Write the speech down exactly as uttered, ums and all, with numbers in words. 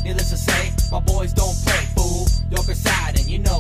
Needless to say, my boys don't play, fool. You're beside and you know